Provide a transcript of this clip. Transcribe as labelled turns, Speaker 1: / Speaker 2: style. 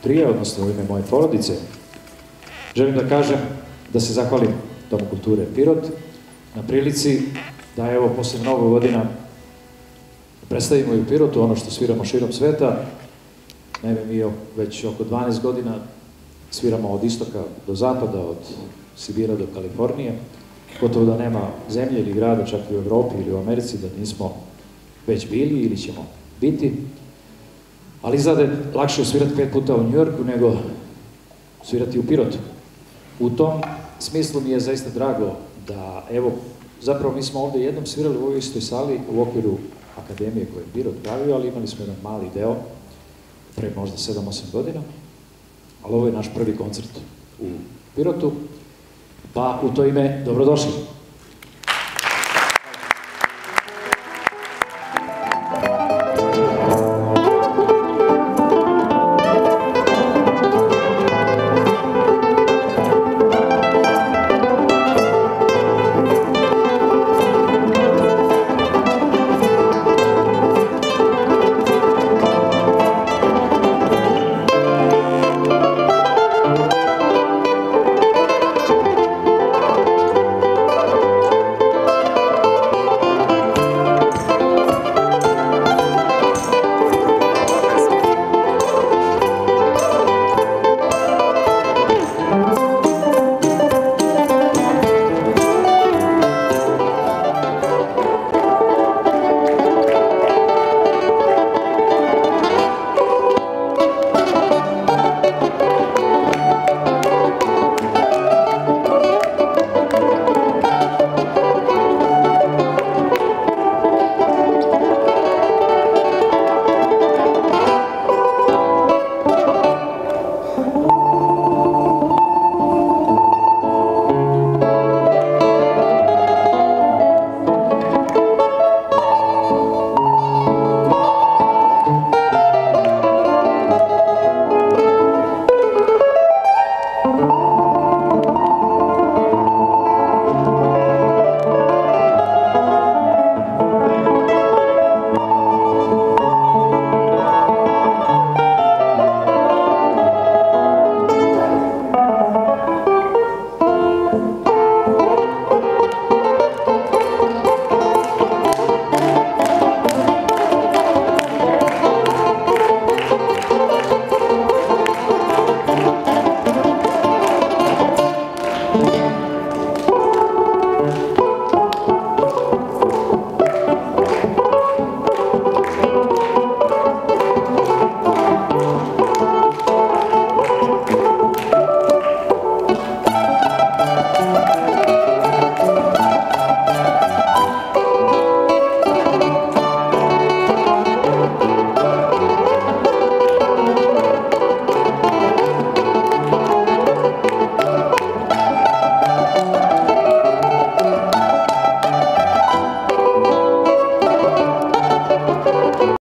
Speaker 1: trija, odnosno u ime moje porodice, želim da kažem, da se zahvalim Domu kulture Pirot na prilici da evo posle mnogo godina predstavimo i u Pirotu ono što sviramo širom sveta. Naime, mi već oko 12 godina sviramo od istoka do zapada, od Sibira do Kalifornije. Gotovo da nema zemlje ili grada, čak i u Evropi ili u Americi, da nismo već bili ili ćemo biti. Ali izgleda je lakše svirati 5 puta u Njujorku nego svirati u Pirotu. U tom smislu mi je zaista drago da, evo, zapravo mi smo ovde jednom svirali u ovoj istoj sali u okviru akademije koju je Pirot pravio, ali imali smo jedan mali deo pre možda 7-8 godina, ali ovo je naš prvi koncert u Pirotu, pa u to ime dobrodošli.